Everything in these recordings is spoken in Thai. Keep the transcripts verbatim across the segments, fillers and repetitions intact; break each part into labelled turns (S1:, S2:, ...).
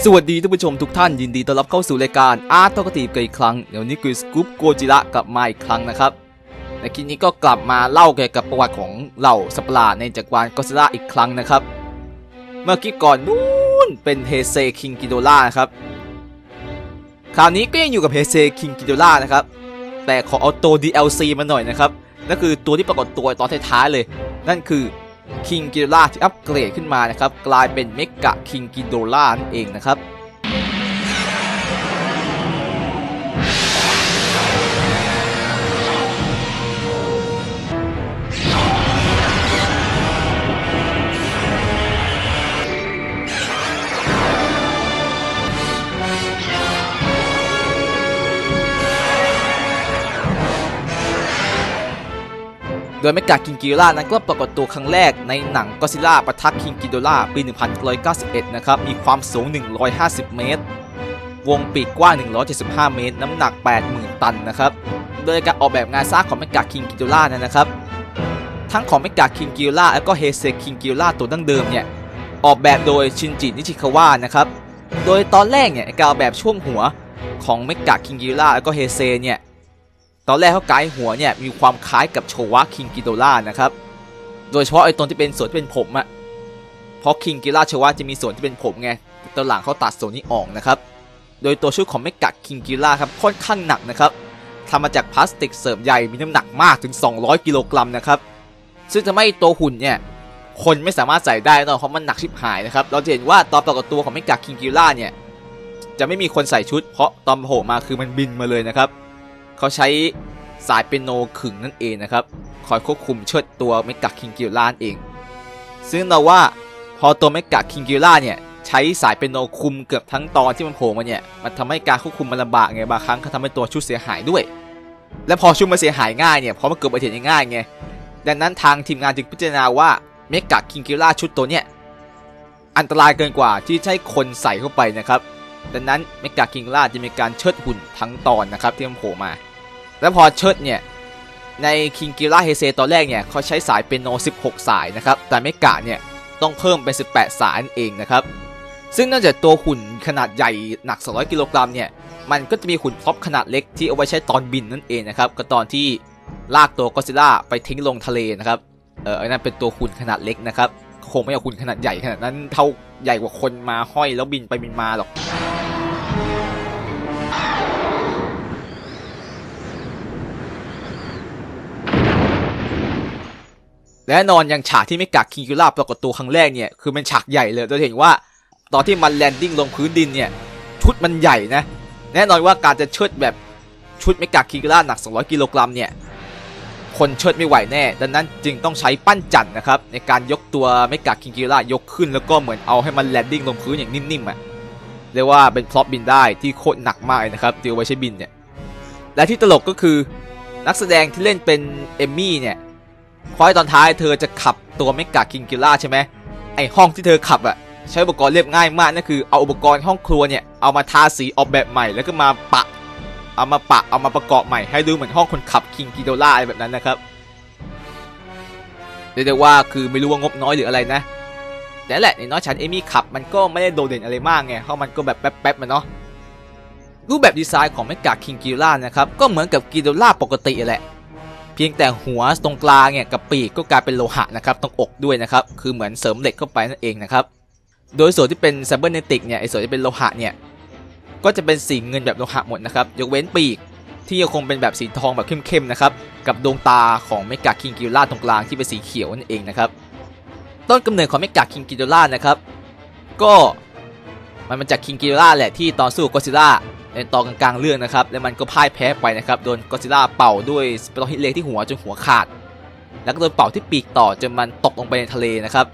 S1: สวัสดีท่านผู้ชมทุกท่านยินดีต้อนรับเข้าสู่รายการอาร์ตทอกตีกันอีกครั้งเดี๋ยวนี้คือสกู๊ปโกจิระกลับมาอีกครั้งนะครับในคลิปนี้ก็กลับมาเล่าเกี่ยวกับประวัติของเหล่าสัตว์ประหลาดในจักรวาลก็อดซิลล่าอีกครั้งนะครับเมื่อคลิปก่อนนู้นเป็นเฮเซคิงกิโดล่านะครับคราวนี้ก็ยังอยู่กับเฮเซคิงกิโดล่านะครับแต่ขอเอาตัว ดี แอล ซี มาหน่อยนะครับนั่นคือตัวที่ปรากฏตัวตอนท้ายๆเลยนั่นคือคิงกิโดล่าที่อัปเกรดขึ้นมานะครับกลายเป็นเมกะคิงกิโดล่านั่นเองนะครับโดยเมกะคิงกิโดล่านั้นก็ปรากฏตัวครั้งแรกในหนังก็อดซิลล่าปะทะคิงกิโดล่าปี หนึ่งพันเก้าร้อยเก้าสิบเอ็ด นะครับมีความสูง หนึ่งร้อยห้าสิบ เมตรวงปีกกว้าง หนึ่งร้อยเจ็ดสิบห้า เมตรน้ำหนัก แปดหมื่น ตันนะครับโดยการออกแบบงานสร้างของเมกะคิงกิโดล่านั้นนะครับทั้งของเมกะคิงกิโดล่าและก็เฮเซคิงกิโดล่าตัวดั้งเดิมเนี่ยออกแบบโดยชินจินิชิคาวะนะครับโดยตอนแรกเนี่ยการออกแบบช่วงหัวของเมกะคิงกิโดล่าและก็เฮเซเนี่ยตอนแรกเขาไกด์หัวเนี่ยมีความคล้ายกับโชวะคิงกิโดล่านะครับโดยเฉพาะไอ้ตรงที่เป็นส่วนที่เป็นผมอะเพราะคิงกิโดล่าโชวะจะมีส่วนที่เป็นผมไงตอนหลังเขาตัดส่วนนี้ออกนะครับโดยตัวชุดของเมกะคิงกิโดล่าครับค่อนข้างหนักนะครับทำมาจากพลาสติกเสริมใยมีน้ำหนักมากถึงสองร้อยกิโลกรัมนะครับซึ่งทำให้ตัวหุ่นเนี่ยคนไม่สามารถใส่ได้เนาะเพราะมันหนักชิบหายนะครับเราจะเห็นว่าตอนปรากฏตัวของเมกะคิงกิโดล่าเนี่ยจะไม่มีคนใส่ชุดเพราะตอนโผล่มาคือมันบินมาเลยนะครับเขาใช้สายเปียโนขึงนั่นเองนะครับคอยควบคุมเชิดตัวเมกะคิงกิโดล่าเองซึ่งเราว่าพอตัวเมกะคิงกิโดล่าเนี่ยใช้สายเปียโนคุมเกือบทั้งตอนที่มันโผล่มาเนี่ยมันทำให้การควบคุมมันลำบากไงบางครั้งก็ทำให้ตัวชุดเสียหายด้วยและพอชุดมันเสียหายง่ายเนี่ยเพราะมันเกิดอุบัติเหตุง่ายไงดังนั้นทางทีมงานจึงพิจารณาว่าเมกะคิงกิโดล่าชุดตัวเนี่ยอันตรายเกินกว่าที่ใช้คนใส่เข้าไปนะครับดังนั้นเมกะคิงกิโดล่าจะมีการเชิดหุ่นทั้งตอนนะครับที่มันโผล่มาแล้วพอเชิดเนี่ยในคิงกิโดล่าเฮเซตอนแรกเนี่ยเขาใช้สายเปียโนสิบหกสายนะครับแต่เมกะเนี่ยต้องเพิ่มเป็นสิบแปดสายนั่นเองนะครับซึ่งนอกจากตัวหุ่นขนาดใหญ่หนักสองร้อยกิโลกรัมเนี่ยมันก็จะมีหุ่นพ็อปขนาดเล็กที่เอาไว้ใช้ตอนบินนั่นเองนะครับก็ตอนที่ลากตัวก็อดซิลล่าไปทิ้งลงทะเลนะครับเออนั่นเป็นตัวหุ่นขนาดเล็กนะครับคงไม่เอาหุ่นขนาดใหญ่ขนาดนั้นเท่าใหญ่กว่าคนมาห้อยแล้วบินไปบินมาหรอกและแน่นอนอย่างฉากที่เมกะคิงกิโดล่าปรากฏตัวครั้งแรกเนี่ยคือเป็นฉากใหญ่เลยเราเห็นว่าตอนที่มันแลนดิ้งลงพื้นดินเนี่ยชุดมันใหญ่นะแน่นอนว่าการจะเชิดแบบชุดเมกะคิงกิโดล่าหนักสองร้อยกิโลกรัมเนี่ยคนเชิดไม่ไหวแน่ดังนั้นจึงต้องใช้ปั้นจั่นนะครับในการยกตัวเมกะคิงกิโดล่ายกขึ้นแล้วก็เหมือนเอาให้มันแลนดิ้งลงพื้นอย่างนิ่มๆอ่ะเรียกว่าเป็นพร็อพบินได้ที่โคตรหนักมากเลยนะครับที่เอาไว้ใช้บินเนี่ยและที่ตลกก็คือนักแสดงที่เล่นเป็นเอมมี่เนี่ยพอตอนท้ายเธอจะขับตัวเมกะคิงกิโดล่าใช่ไหมไอห้องที่เธอขับอ่ะใช้อุปกรณ์เรียบง่ายมากนั่นคือเอาอุปกรณ์ห้องครัวเนี่ยเอามาทาสีออกแบบใหม่แล้วก็มาปะเอามาปะเอามาประกอบใหม่ให้ดูเหมือนห้องคนขับคิงกิโดล่าอะไรแบบนั้นนะครับเรียกได้ว่าคือไม่รู้ว่างบน้อยหรืออะไรนะแต่แหละในน้อยชั้นเอมี่ขับมันก็ไม่ได้โดดเด่นอะไรมากไงเพราะมันก็แบบแป๊บๆมันเนาะรูปแบบดีไซน์ของเมกะคิงกิโดล่านะครับก็เหมือนกับกิโดล่าปกติแหละเพียงแต่หัวตรงกลางเนี่ยกับปีกก็กลายเป็นโลหะนะครับตรงอกด้วยนะครับคือเหมือนเสริมเหล็กเข้าไปนั่นเองนะครับโดยส่วนที่เป็นไซเบอร์เนติกเนี่ยไอ้ส่วนที่เป็นโลหะเนี่ยก็จะเป็นสีเงินแบบโลหะหมดนะครับยกเว้นปีกที่ยังคงเป็นแบบสีทองแบบเข้มๆนะครับกับดวงตาของเมกะคิงกิโดล่าตรงกลางที่เป็นสีเขียวนั่นเองนะครับต้นกำเนิดของเมกะคิงกิโดล่านะครับก็มันมาจากคิงกิโดล่าแหละที่ตอนสู้ก็อดซิลล่าในตอนกลางๆเรื่องนะครับแล้วมันก็พ่ายแพ้ไปนะครับโดนก็อดซิลล่าเป่าด้วยสเปโรฮิตเลที่หัวจนหัวขาดแล้วก็โดนเป่าที่ปีกต่อจนมันตกลงไปในทะเลนะครับ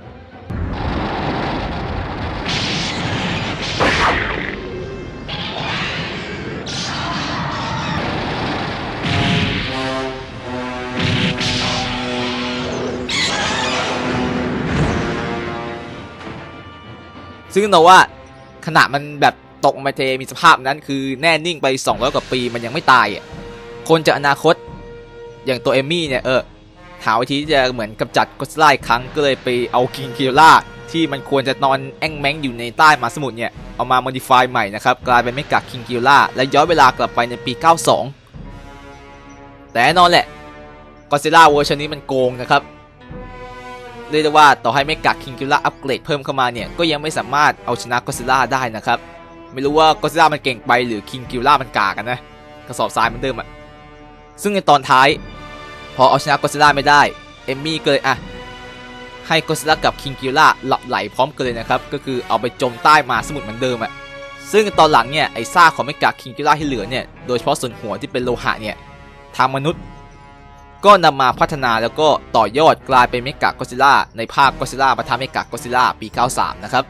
S1: ซึ่งเราว่าขณะมันแบบตกมาเทมีสภาพนั้นคือแน่นิ่งไปสองร้อยกว่าปีมันยังไม่ตายอ่ะคนจากอนาคตอย่างตัวเอมมี่เนี่ยเออหาวิธีที่จะเหมือนกำจัดก็อดซิลล่าอีกครั้งก็เลยไปเอาคิงกิโดล่าที่มันควรจะนอนแอ่งแม้งอยู่ในใต้มหาสมุทรเนี่ยเอามา modify ใหม่นะครับกลายเป็นเมกะคิงกิลล่าและย้อนเวลากลับไปในปีเก้าสิบสองแต่แน่นอนแหละก็อดซิลล่าเวอร์ชันนี้มันโกงนะครับเรียกได้ว่าต่อให้เมกะคิงกิลล่าอัปเกรดเพิ่มเข้ามาเนี่ยก็ยังไม่สามารถเอาชนะก็อดซิลล่าได้นะครับไม่รู้ว่าก็อดซิลล่ามันเก่งไปหรือคิงกิลล่ามันกากันนะกระสอบทรายเหมือนเดิมอะซึ่งในตอนท้ายพอเอาชนะก็อดซิลล่าไม่ได้เอมมี่ก็เลยอ่ะให้ก็อดซิลล่ากับคิงกิลล่าหลับไหลพร้อมกันเลยนะครับก็คือเอาไปจมใต้มหาสมุทรเหมือนเดิมอะซึ่งตอนหลังเนี่ยไอ้ซากของเมกะคิงกิลล่าที่เหลือเนี่ยโดยเฉพาะส่วนหัวที่เป็นโลหะเนี่ยทางมนุษย์ก็นำมาพัฒนาแล้วก็ต่อยอดกลายเป็นเมกะก็อดซิลล่าในภาคก็อดซิลล่าปะทะเมกะก็อดซิลล่าปีเก้าสิบสามนะครับ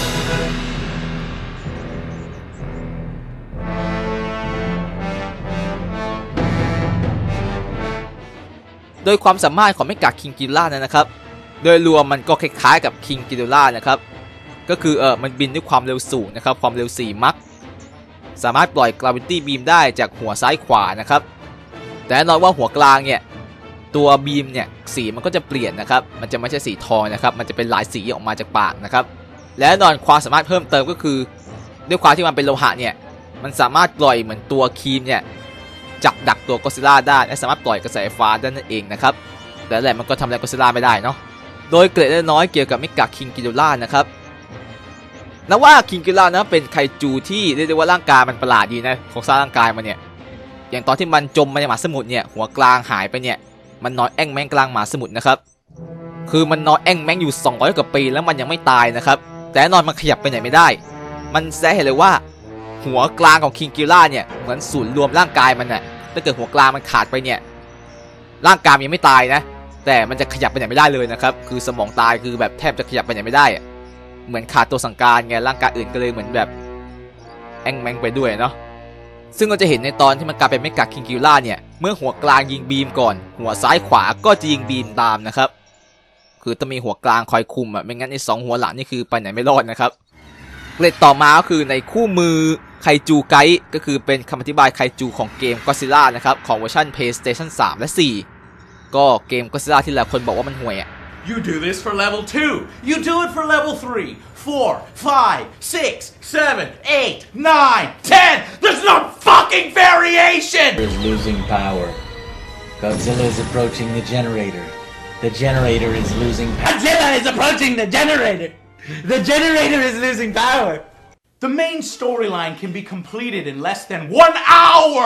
S1: โดยความสามารถของเมกะคิงกิลล่านั้นนะครับโดยรวมมันก็คล้ายๆกับคิงกิลล่านะครับก็คือเออมันบินด้วยความเร็วสูงนะครับความเร็วสี่มัคสามารถปล่อยกราวิตี้บีมได้จากหัวซ้ายขวานะครับแต่แน่นอนว่าหัวกลางเนี่ยตัวบีมเนี่ยสีมันก็จะเปลี่ยนนะครับมันจะไม่ใช่สีทองนะครับมันจะเป็นหลายสีออกมาจากปากนะครับและแน่นอนความสามารถเพิ่มเติมก็คือด้วยความที่มันเป็นโลหะเนี่ยมันสามารถปล่อยเหมือนตัวครีมเนี่ยจับดักตัวก็อดซิลล่าได้และสามารถปล่อยกระแสไฟฟ้าได้นั่นเองนะครับแต่แหละมันก็ทำอะไรก็อดซิลล่าไม่ได้เนาะโดยเกร็ดเล็กน้อยเกี่ยวกับเมกะคิงกิลล่านะครับนับว่าคิงกิลล่านะเป็นไคจูที่เรียกได้ว่าร่างกายมันประหลาดดีนะโครงสร้างร่างกายมันเนี่ยอย่างตอนที่มันจมมาในมหาสมุทรเนี่ยหัวกลางหายไปเนี่ยมันนอนแอ่งแมงกลางมหาสมุทรนะครับคือมันนอนแอ่งแมงอยู่สองร้อยกว่าปีแล้วมันยังไม่ตายนะครับแต่นอนมันขยับไปไหนไม่ได้มันแสดงเห็นเลยว่าหัวกลางของคิงกิลล่าเนี่ยเหมือนศูนย์รวมร่างกายมันน่ะถ้าเกิดหัวกลางมันขาดไปเนี่ยร่างกายยังไม่ตายนะแต่มันจะขยับไปไหนไม่ได้เลยนะครับคือสมองตายคือแบบแทบจะขยับไปไหนไม่ได้เหมือนขาดตัวสั่งการไงร่างกายอื่นก็เลยเหมือนแบบแอ่งแมงไปด้วยเนาะซึ่งเราจะเห็นในตอนที่มันกลายเป็นเมกะคิงกิลล่าเนี่ยเมื่อหัวกลางยิงบีมก่อนหัวซ้ายขวาก็จะยิงบีมตามนะครับคือต้องมีหัวกลางคอยคุมอ่ะไม่งั้นไอ้สองหัวหลังนี่คือไปไหนไม่รอดนะครับเกร็ดต่อมาก็คือในคู่มือไคจูไกด์ก็คือเป็นคำอธิบายไคจูของเกมก็อดซิลล่านะครับของเวอร์ชัน PlayStation สามและสี่ก็เกมก็อดซิลล่าที่หลายคนบอกว่ามันห่วยอ่ะ
S2: You do this for level two. You do it for level three, four, five, six, seven, eight, nine, ten. There's no fucking variation.
S3: Is losing power. Godzilla is approaching the generator. The generator is losing power. Godzilla is approaching the generator. The generator is losing power.
S2: The main storyline can be completed in less than one hour.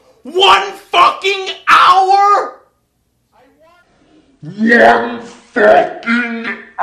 S2: One fucking hour.
S4: One fucking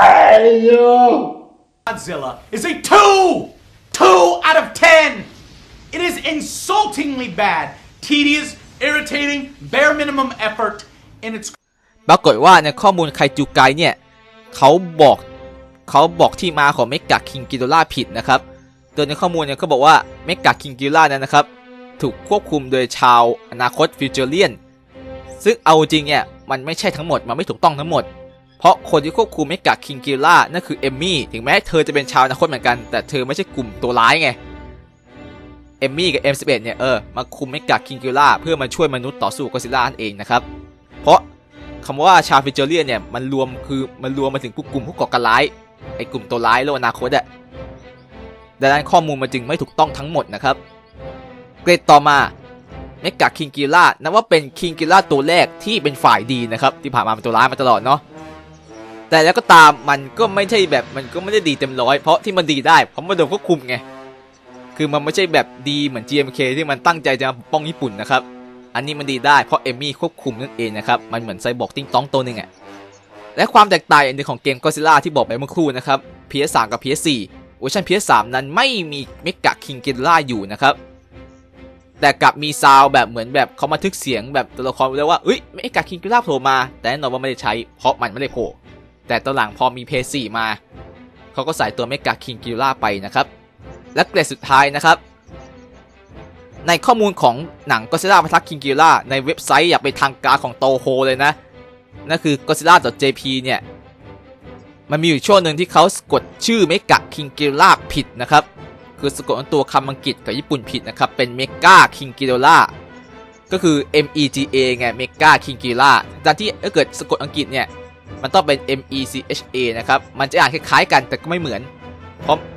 S4: hour!
S2: Godzilla is a two! Two out of ten! It is insultingly bad, tedious, irritating, bare minimum effort in its...
S1: ปรากฏว่าในข้อมูลไคจูไกด์เนี่ยเขาบอกเขาบอกที่มาของเมกะคิงกิลล่าผิดนะครับโดยในข้อมูลเนี่ยเขาบอกว่าเมกะคิงกิลล่านั้นนะครับถูกควบคุมโดยชาวอนาคตฟิวเจอเรียนซึ่งเอาจริงเนี่ยมันไม่ใช่ทั้งหมดมันไม่ถูกต้องทั้งหมดเพราะคนที่ควบคุมเมกะคิงกิลล่านั่นคือเอมมี่ถึงแม้เธอจะเป็นชาวอนาคตเหมือนกันแต่เธอไม่ใช่กลุ่มตัวร้ายไงเอมมี่กับ เอ็ม สิบเอ็ด เนี่ยเออมาคุมเมกะคิงกิลล่าเพื่อมาช่วยมนุษย์ต่อสู้ก็อดซิลล่านั่นเองนะครับเพราะคำว่าชาวฟิวเจอเรียนเนี่ยมันรวมคือมันรวมมาถึงกลุ่มผู้ก่อการร้ายไอ้กลุ่มตัวร้ายโลกอนาคตอะดังนั้นข้อมูลมันจึงไม่ถูกต้องทั้งหมดนะครับเกรดต่อมาเมกะคิงกิลล่านับว่าเป็นคิงกิลล่าตัวแรกที่เป็นฝ่ายดีนะครับที่ผ่านมาเป็นตัวร้ายมาตลอดเนาะแต่แล้วก็ตามมันก็ไม่ใช่แบบมันก็ไม่ได้ดีเต็มร้อยเพราะที่มันดีได้เพราะมันโดนควบคุมไงคือมันไม่ใช่แบบดีเหมือน จี เอ็ม เค ที่มันตั้งใจจะปกป้องญี่ปุ่นนะครับอันนี้มันดีได้เพราะเอมมี่ควบคุมนั่นเองนะครับมันเหมือนไซบอร์กติ้งต้องตัวนึงอ่ะและความแตกต่างอย่างหนึ่งของเกมก็อดซิลล่าที่บอกไปเมื่อครู่นะครับ พี เอส สาม กับ พี เอส สี่ เวอร์ชัน พี เอส สาม นั้นไม่มีเมกะคิงกิลล่าอยู่นะครับแต่กลับมีซาวแบบเหมือนแบบเขามาทึกเสียงแบบตัวละครเรียกว่าเอ้ยเมกะคิงกิลล่าโผล่มาแต่แน่นอนว่าไม่ได้ใช้เพราะมันไม่ได้โผล่แต่ตอนหลังพอมี พี เอส สี่ มาเขาก็ใส่ตัวเมกะคิงกิลล่าไปนะครับและเกรดสุดท้ายนะครับในข้อมูลของหนังก็อดซิลล่าปะทะคิงกิลล่าในเว็บไซต์อย่างเป็นทางการของโตโฮเลยนะนั่นคือ ก็อดซิลล่า ดอท เจ พี เนี่ยมันมีอยู่ช่วงหนึ่งที่เขาสะกดชื่อเมกะคิงกิลล่าผิดนะครับคือสะกดตัวคำอังกฤษกับญี่ปุ่นผิดนะครับเป็นเมกาคิงกิลล่าก็คือ เอ็ม อี จี เอ ไงเมกาคิงกิลล่าแต่ที่ถ้าเกิดสะกดอังกฤษเนี่ยมันต้องเป็น เอ็ม อี ซี เอช เอ นะครับมันจะอ่านคล้ายๆกันแต่ก็ไม่เหมือนเพราะ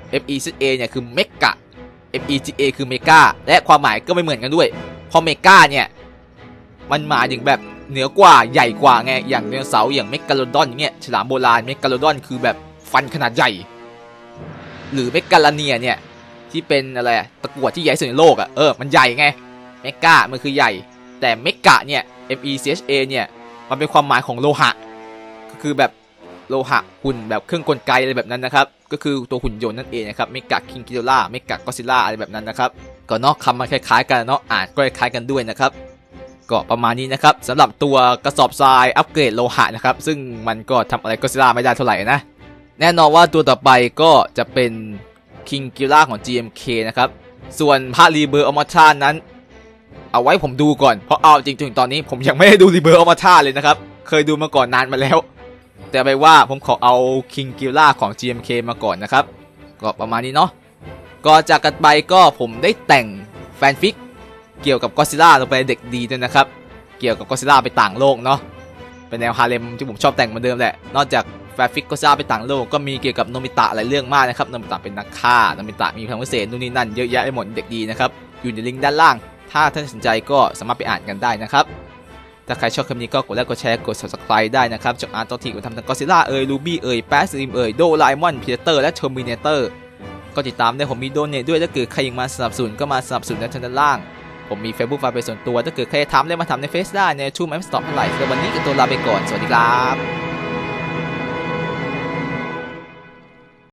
S1: เอฟ อี ซี เอ เนี่ยคือเมกะ เอฟ อี จี เอ คือเมกาและความหมายก็ไม่เหมือนกันด้วยเพราะเมกาเนี่ยมันหมายถึงแบบเหนือกว่าใหญ่กว่าไงอย่างไดโนเสาร์อย่างเมกาโลดอนอย่างเงี้ยฉลามโบราณเมกาโลดอนคือแบบฟันขนาดใหญ่หรือเมกาลาเนียเนี่ยที่เป็นอะไรตะกั่วที่ใหญ่สุดในโลกอ่ะเออมันใหญ่ไงเมกามันคือใหญ่แต่เมกะเนี่ย เอ็ม อี ซี เอช เอ เนี่ยมันเป็นความหมายของโลหะก็คือแบบโลหะหุ่นแบบเครื่องกลไกอะไรแบบนั้นนะครับก็คือตัวหุ่นยนต์นั่นเองนะครับเมกะคิงกิโดล่าเมกะก็ซิล่าอะไรแบบนั้นนะครับก็เนาะคำมันคล้ายๆกันเนาะอ่านก็คล้ายๆกันด้วยนะครับก็ประมาณนี้นะครับสำหรับตัวกระสอบทรายอัปเกรดโลหะนะครับซึ่งมันก็ทำอะไรก็ซิล่าไม่ได้เท่าไหร่นะแน่นอนว่าตัวต่อไปก็จะเป็นคิงกิโดล่าของ จี เอ็ม เค นะครับส่วนภาครีเบิร์ออมาธานั้นเอาไว้ผมดูก่อนเพราะเอาจริงๆตอนนี้ผมยังไม่ได้ดูรีเบิร์ออมาธาเลยนะครับเคยดูมาก่อนนานมาแล้วแต่ไปว่าผมขอเอา King Ghidorah ของ จี เอ็ม เค มาก่อนนะครับก็ประมาณนี้เนาะก็จากกันไปก็ผมได้แต่งแฟนฟิกเกี่ยวกับก็อดซิลล่าลงไปเด็กดีด้วยนะครับเกี่ยวกับก็อดซิลล่าไปต่างโลกเนาะเป็นแนวฮาเลมที่ผมชอบแต่งเหมือนเดิมแหละนอกจากแฟนฟิกก็อดซิลล่าไปต่างโลกก็มีเกี่ยวกับโนบิตะหลายเรื่องมากนะครับโนบิตะเป็นนักฆ่าโนบิตะมีพลังพิเศษนู่นนี่นั่นเยอะแยะไปหมดเด็กดีนะครับอยู่ในลิงก์ด้านล่างถ้าท่านสนใจก็สามารถไปอ่านกันได้นะครับถ้าใครชอบคลิปนี้ก็กดไลค์กดแชร์กด ซับสไครบ์ ได้นะครับจากอาร์ตที่ผมทำทั้งก็อดซิลล่าเอ่ยลูบี้เอ่ยแปซิมเอ่ยโดราเอมอนพีเตอร์และเทอร์มินาเตอร์ก็ติดตามได้ผมมีโดเนทด้วยถ้าเกิดใครยังมาสนับสนุนก็มาสนับสนุนในด้านล่างผมมี Facebook ไฟล์เป็นส่วนตัวถ้าเกิดใครทำได้มาทำในเฟซได้ในทูแมปสต็อปเท่าไหร่สำหรับวันนี้ก็ตัวลาไปก่อนสวัสดีครับ